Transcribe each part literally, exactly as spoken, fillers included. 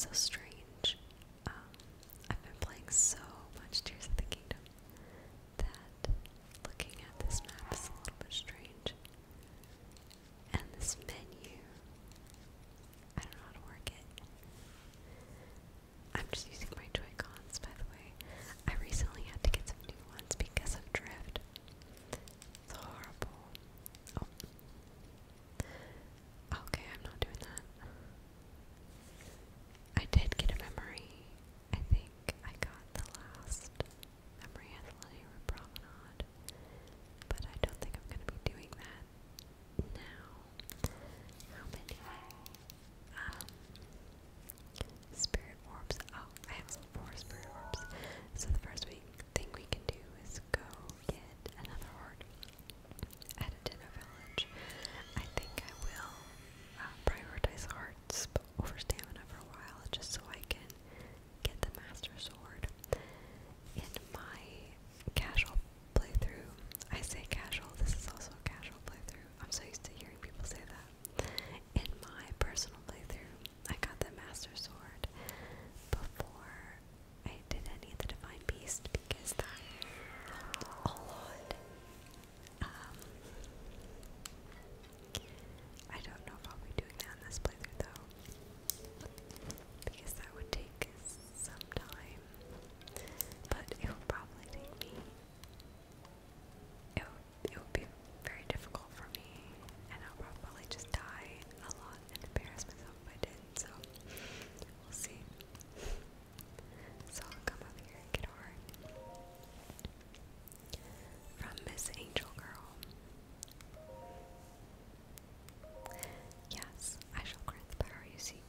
so strange. Um, I've been playing so much Tears of the Kingdom that looking at this map is a little bit strange. And this menu, I don't know how to work it. I'm just using my Joy-Cons, by the way. I recently had to get some new ones because of drift. It's horrible. Oh. Okay, I'm not doing that. I did get a memory. I think I got the last memory at the Linear Promenade, but I don't think I'm going to be doing that now. How many? Um, spirit orbs. Oh, I have four spirit orbs. So the first week thing we can do is go get another heart at a dinner village. I think I will uh, prioritize hearts over stamina for a while, just so I can get the master sword. In my casual playthrough, I say casual, this is also a casual playthrough. I'm so used to hearing people say that. In my personal playthrough, I got the master sword before I did any of the divine beast because that helped a lot. Um, I don't know if I'll be doing that in this playthrough though, because that would take some time, but it would probably take me, it would, it would be very difficult for me, and I'll probably just die a lot and embarrass myself if I did, so we'll see. So I'll come up here and get a heart from Miss Angel Girl. Yes, I shall grant the power you seek.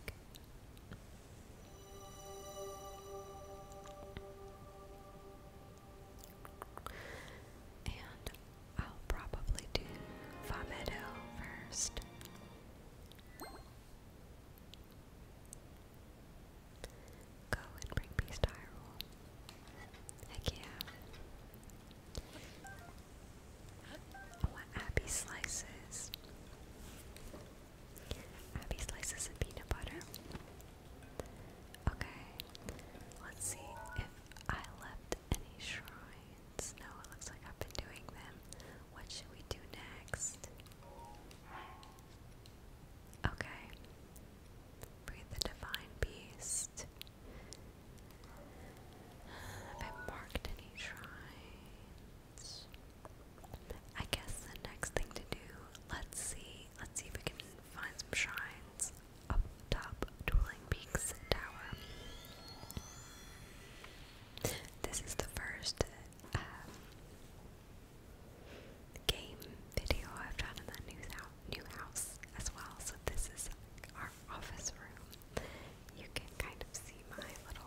And I'll probably do Vomito first. Go and bring peace to Hyrule. Heck yeah. I want Abby slices. Abby slices and peanut butter. Okay, let's see if I left any shrines. No, it looks like I've been doing them. What should we do next? Okay, breathe the divine beast. Have I marked any shrines? I guess the next thing to do, let's see, let's see if we can find some shrines up top Dueling Peaks Tower. This is the first um, game video I've done in that new, new house as well, so this is our office room. You can kind of see my little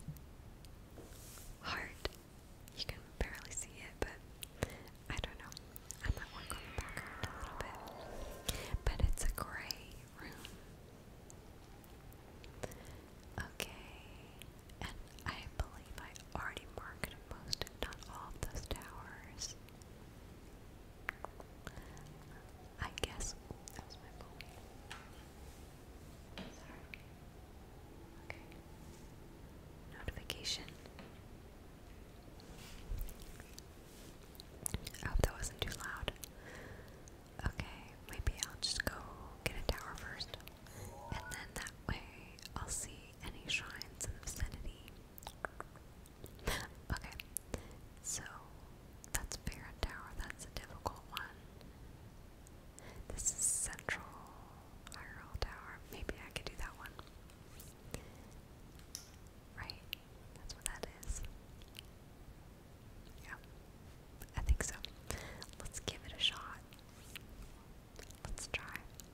heart. You can barely see it, but I don't know. I might work on the background a little bit. But it's a gray room. Okay. And I believe I already marked most, if not all, of those towers. I guess. That was my phone. Sorry. Okay. Notification. I hope that wasn't too loud. Okay, maybe I'll just go get a tower first, and then that way I'll see any shrines in the vicinity. Okay, so that's Baron Tower, that's a difficult one. This is Central Hyrule Tower, maybe I could do that one. Right, that's what that is. Yeah, I think so. Let's give it a shot. Let's try.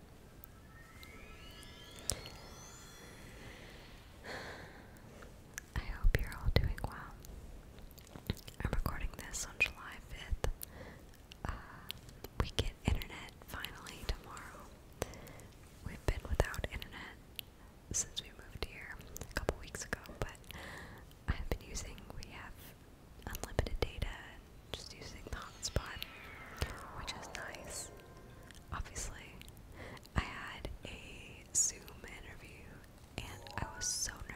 I hope you're all doing well. I'm recording this on July fifth. Uh, we get internet finally tomorrow. We've been without internet since we moved here a couple weeks ago, but I've been using, we have unlimited data and just using the hotspot, which is nice. Obviously, I had a Zoom interview and I was so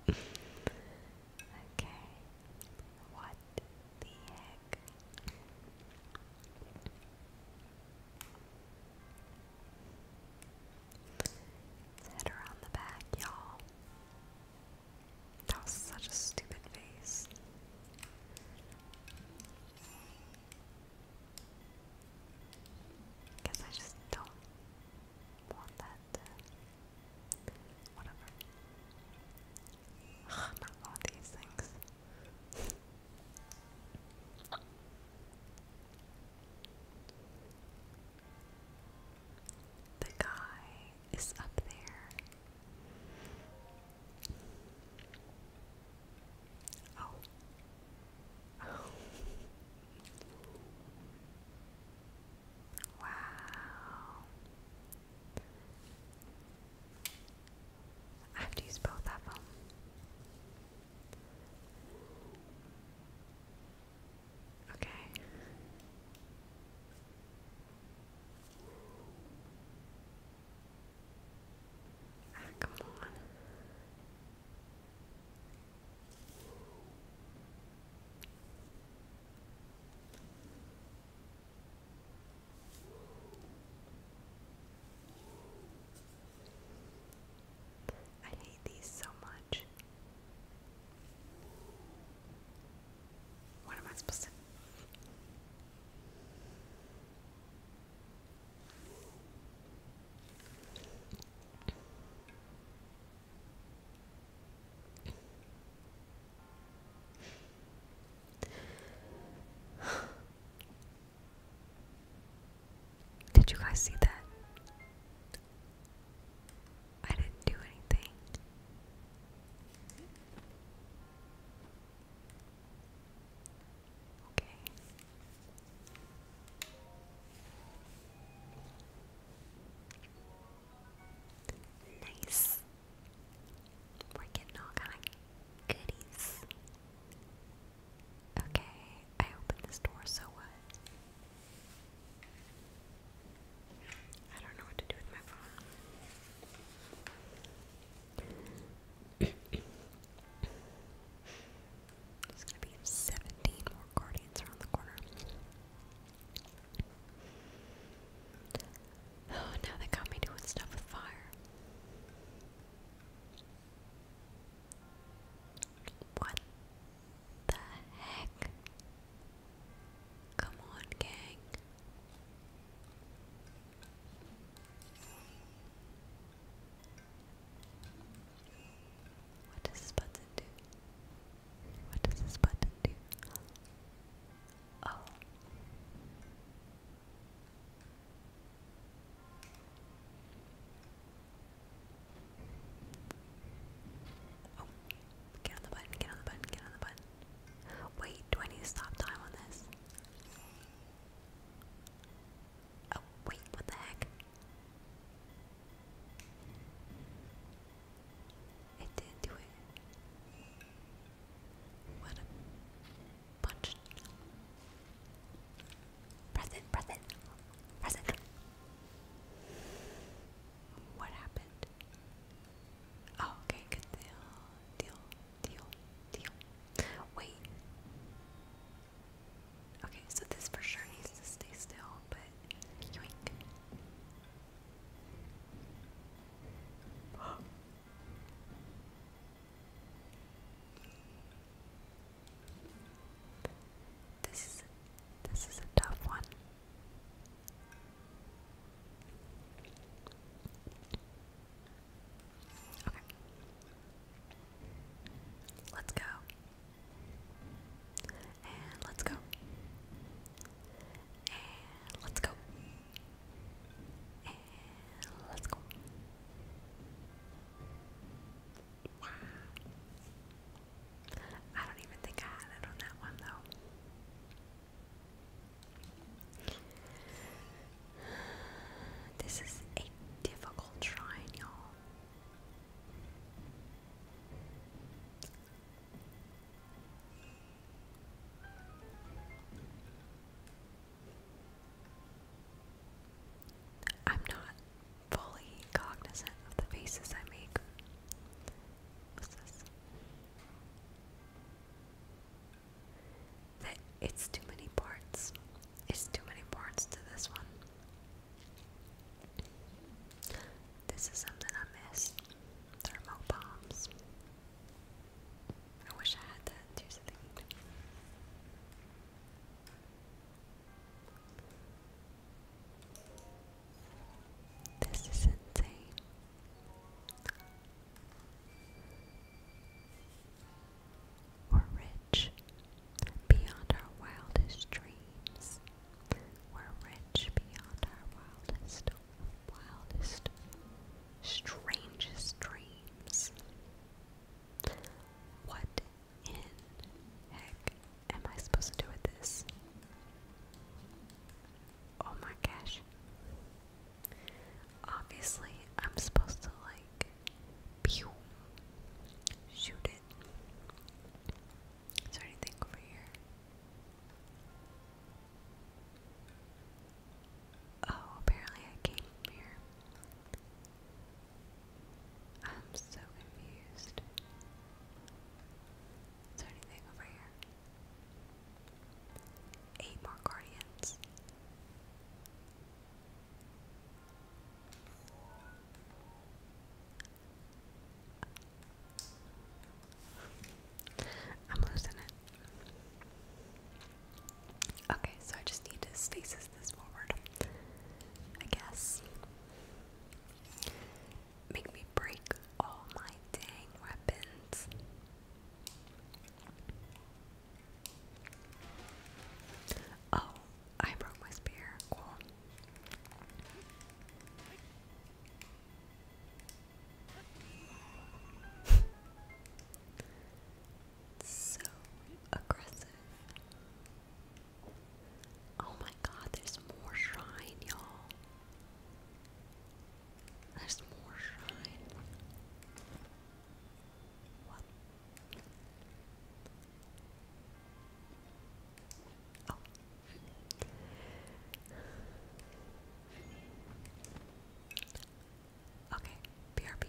Okay. What the heck? Let's head around the back, y'all. That was such a stupid face. Guess I just don't want that to. Whatever. I'm not going with these things. The guy is up there. Oh. Oh. Wow. I have to use both of them. Okay. Ah, come on. I hate these so much. What am I supposed to? Did you guys see that? I didn't do anything. Okay. Nice. We're getting all kind of goodies. Okay, I opened this door, so what? It's too many parts. It's too many parts to this one. This is something I miss. Thermo bombs. I wish I had that. Here's the thing. This is insane. We're rich beyond our wildest dreams. We're rich beyond our wildest, wildest, strangest dreams. What in heck am I supposed to do with this? Oh my gosh. Obviously, I'm supposed to like pew, shoot it. Is there anything over here? Oh, apparently I came from here. I'm so confused. Is there anything over here? Eight more guardians. I'm losing it. Okay, so I just need to stasis this forward, I guess. Make me break all my dang weapons. Oh, I broke my spear. Cool. So aggressive. Oh my god, there's more shrine, y'all. There's more shrine. What? Oh. Okay, B R B.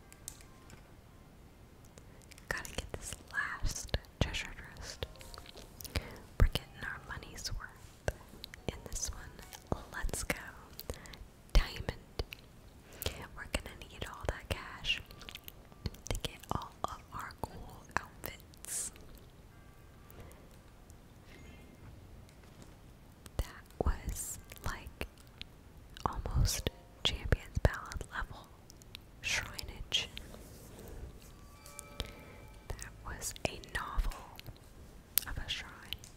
Gotta get this last treasure chest. We're getting our money's worth in this one. Let's go. Diamond. We're gonna need all that cash to get all of our cool outfits. That was like almost Champion's Ballad level shrineage. That was a novel of a shrine.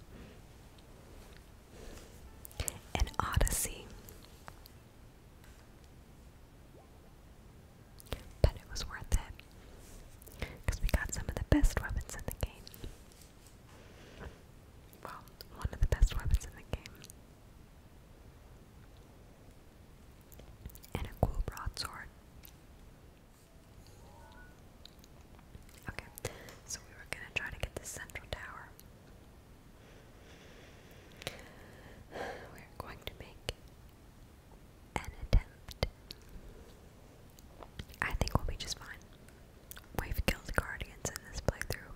An odyssey. But it was worth it. Because we got some of the best weapons in the game. Well, one of the best weapons in the game. And a cool broadsword. Okay, so we were gonna try to get the central tower. We're going to make an attempt. I think we'll be just fine. We've killed guardians in this playthrough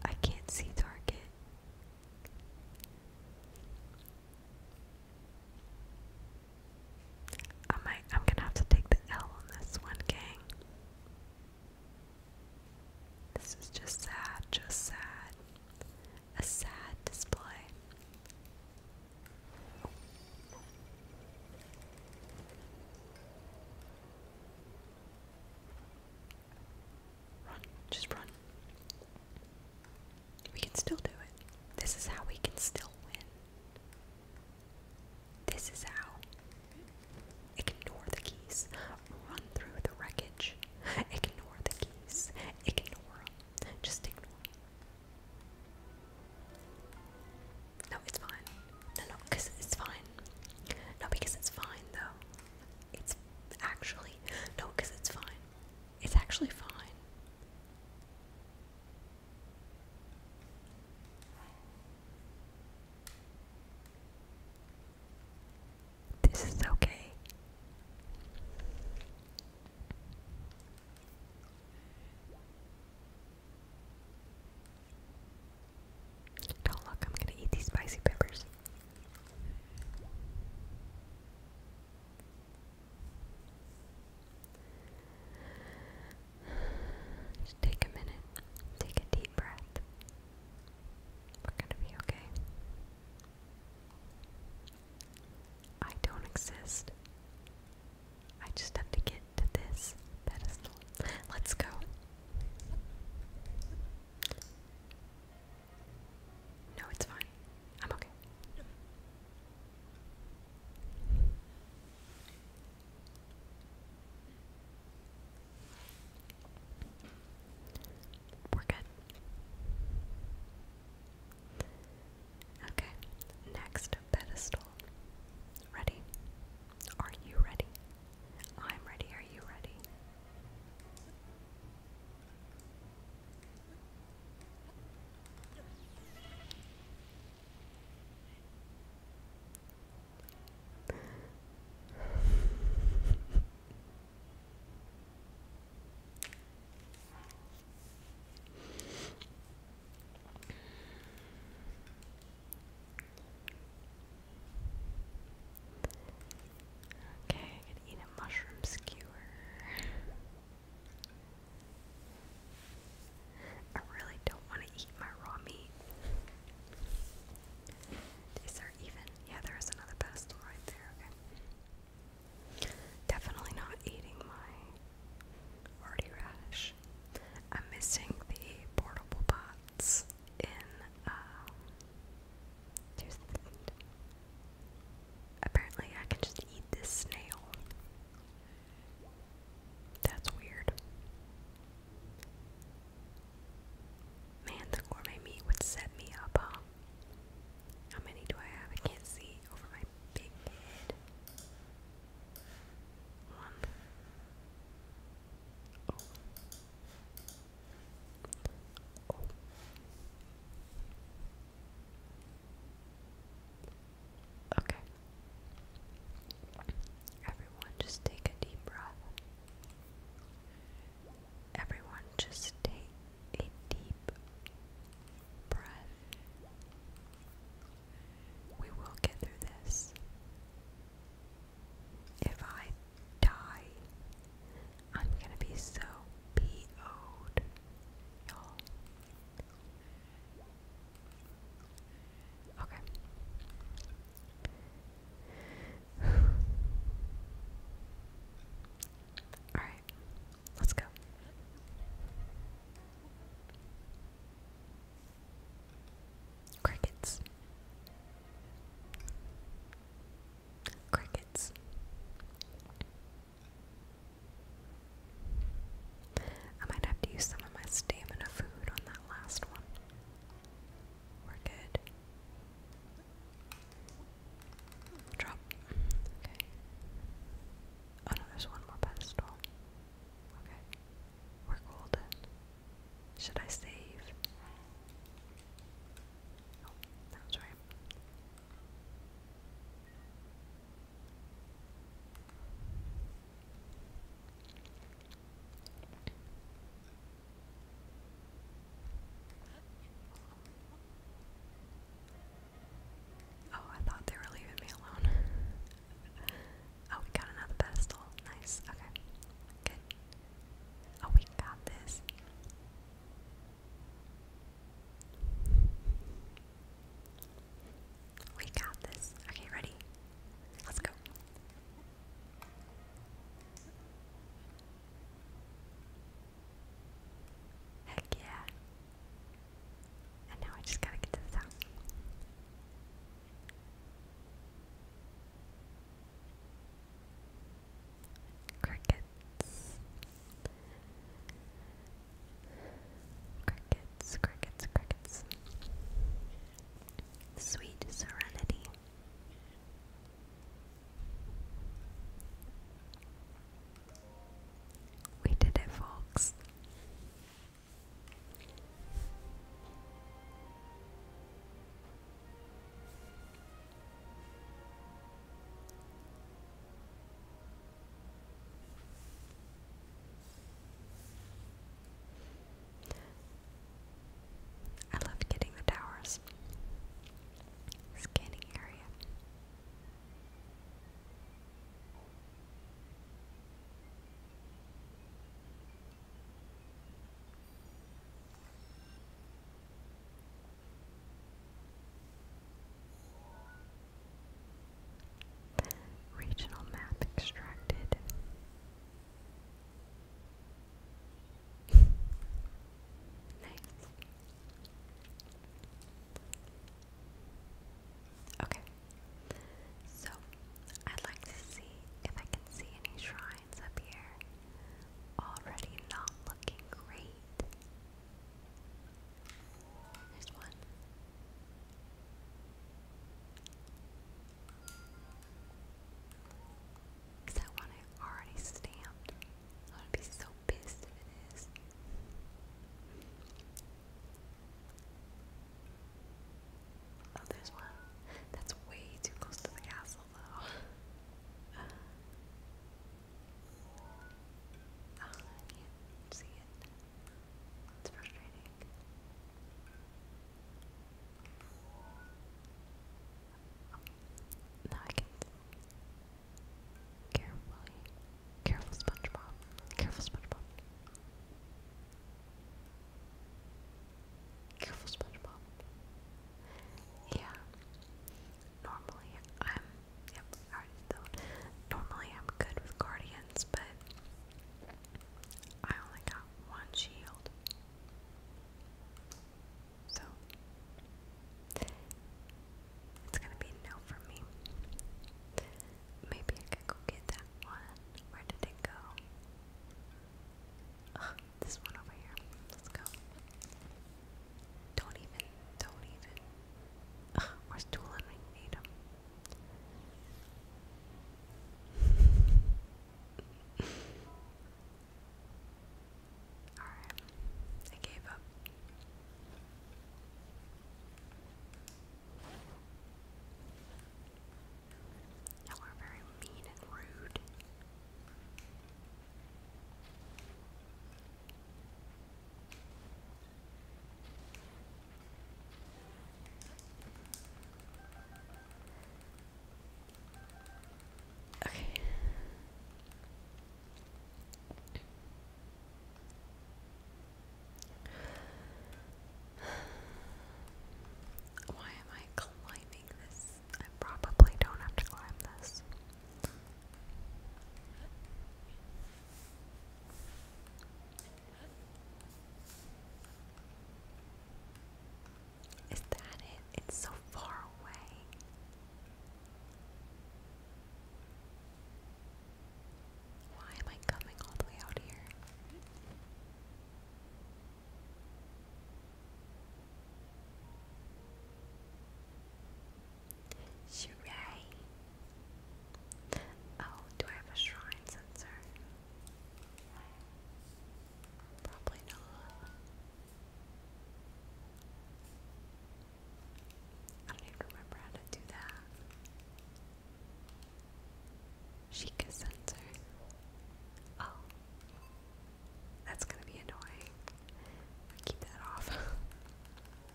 I can't see target. I might, I'm gonna have to take the L on this one, gang. This is just sad, just sad. A sad display. Run, just run.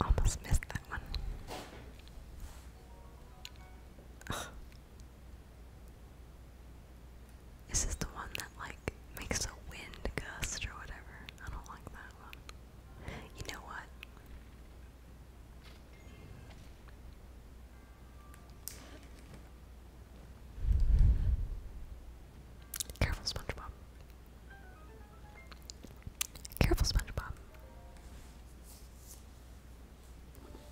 almost missed that one. Ugh. Is this the one that like makes a wind gust or whatever? I don't like that one. You know what? Careful, SpongeBob. Careful, SpongeBob.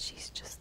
she's just